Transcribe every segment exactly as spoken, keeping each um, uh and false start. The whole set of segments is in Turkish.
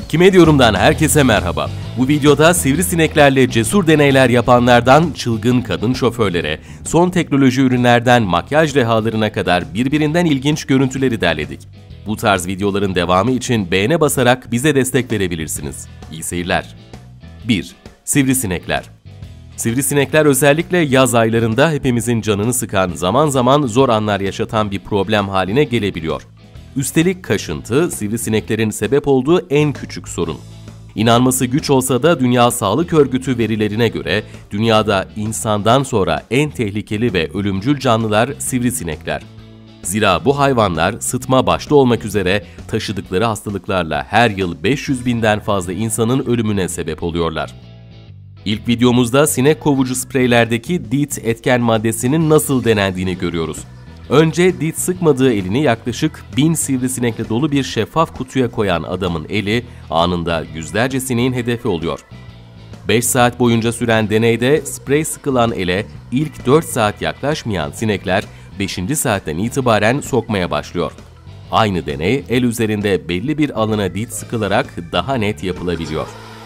Kime Diyorum'dan herkese merhaba. Bu videoda sivrisineklerle cesur deneyler yapanlardan çılgın kadın şoförlere, son teknoloji ürünlerden makyaj rehalarına kadar birbirinden ilginç görüntüleri derledik. Bu tarz videoların devamı için beğene basarak bize destek verebilirsiniz. İyi seyirler. bir. Sivrisinekler. Sivrisinekler özellikle yaz aylarında hepimizin canını sıkan, zaman zaman zor anlar yaşatan bir problem haline gelebiliyor. Üstelik kaşıntı, sivrisineklerin sebep olduğu en küçük sorun. İnanması güç olsa da Dünya Sağlık Örgütü verilerine göre dünyada insandan sonra en tehlikeli ve ölümcül canlılar sivrisinekler. Zira bu hayvanlar sıtma başta olmak üzere taşıdıkları hastalıklarla her yıl beş yüz binden fazla insanın ölümüne sebep oluyorlar. İlk videomuzda sinek kovucu spreylerdeki DEET etken maddesinin nasıl denendiğini görüyoruz. Önce DEET sıkmadığı elini yaklaşık bin sivrisinekle dolu bir şeffaf kutuya koyan adamın eli anında yüzlerce sineğin hedefi oluyor. beş saat boyunca süren deneyde sprey sıkılan ele ilk dört saat yaklaşmayan sinekler beşinci saatten itibaren sokmaya başlıyor. Aynı deney el üzerinde belli bir alana DEET sıkılarak daha net yapılabiliyor.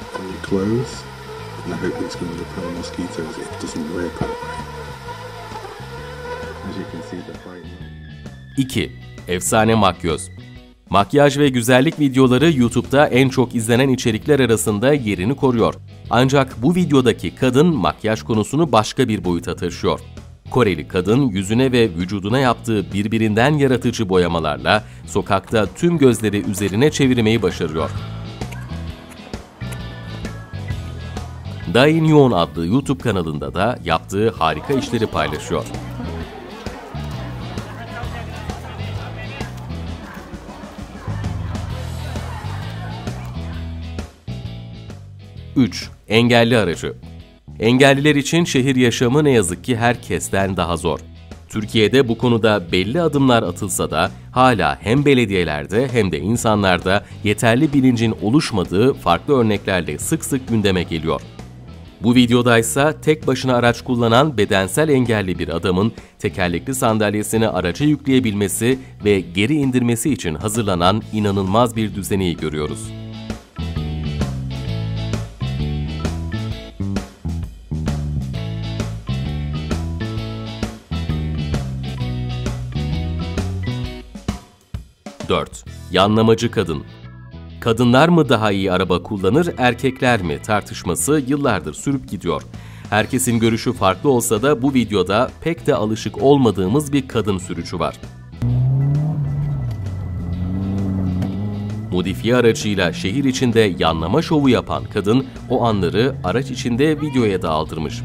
iki. Efsane makyöz. Makyaj ve güzellik videoları YouTube'da en çok izlenen içerikler arasında yerini koruyor. Ancak bu videodaki kadın makyaj konusunu başka bir boyuta taşıyor. Koreli kadın yüzüne ve vücuduna yaptığı birbirinden yaratıcı boyamalarla sokakta tüm gözleri üzerine çevirmeyi başarıyor. Dain Yoon adlı YouTube kanalında da yaptığı harika işleri paylaşıyor. üç. Engelli aracı. Engelliler için şehir yaşamı ne yazık ki herkesten daha zor. Türkiye'de bu konuda belli adımlar atılsa da hala hem belediyelerde hem de insanlarda yeterli bilincin oluşmadığı farklı örneklerle sık sık gündeme geliyor. Bu videoda ise tek başına araç kullanan bedensel engelli bir adamın tekerlekli sandalyesini araca yükleyebilmesi ve geri indirmesi için hazırlanan inanılmaz bir düzeneyi görüyoruz. dört. Yanlamacı kadın. Kadınlar mı daha iyi araba kullanır, erkekler mi tartışması yıllardır sürüp gidiyor. Herkesin görüşü farklı olsa da bu videoda pek de alışık olmadığımız bir kadın sürücü var. Modifiye aracıyla şehir içinde yanlama şovu yapan kadın o anları araç içinde videoya da aldırmış.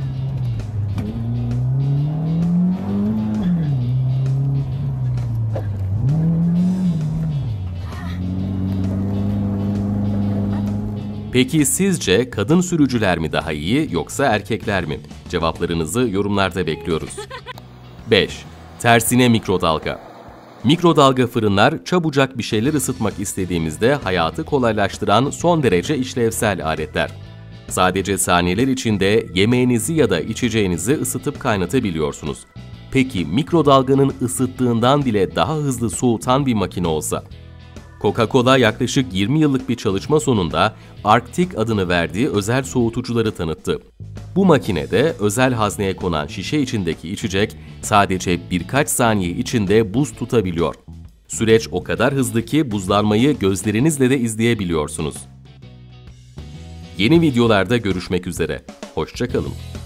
Peki sizce kadın sürücüler mi daha iyi yoksa erkekler mi? Cevaplarınızı yorumlarda bekliyoruz. beş. Tersine mikrodalga. Mikrodalga fırınlar çabucak bir şeyler ısıtmak istediğimizde hayatı kolaylaştıran son derece işlevsel aletler. Sadece saniyeler içinde yemeğinizi ya da içeceğinizi ısıtıp kaynatabiliyorsunuz. Peki mikrodalganın ısıttığından bile daha hızlı soğutan bir makine olsa? Coca-Cola yaklaşık yirmi yıllık bir çalışma sonunda Arctic adını verdiği özel soğutucuları tanıttı. Bu makinede özel hazneye konan şişe içindeki içecek sadece birkaç saniye içinde buz tutabiliyor. Süreç o kadar hızlı ki buzlanmayı gözlerinizle de izleyebiliyorsunuz. Yeni videolarda görüşmek üzere. Hoşça kalın.